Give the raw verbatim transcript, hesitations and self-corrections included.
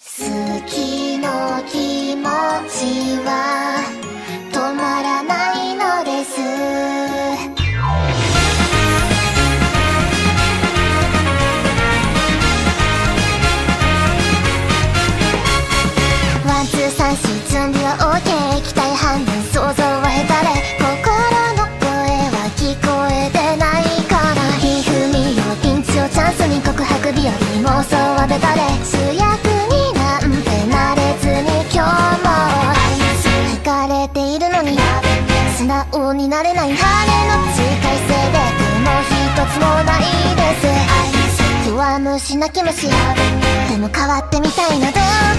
好きの気持ちは止まらないのです。ワンツーサンシー準備は OK、 期待半分想像は下手で心の声は聞こえてないかな。ひふみよピンチをチャンスに告白日和妄想はベタで主役になんてなれずに今日も惹かれているのに素直になれない。羽の近いせいで雲一つもないです。弱虫泣き虫でも変わってみたいな。どう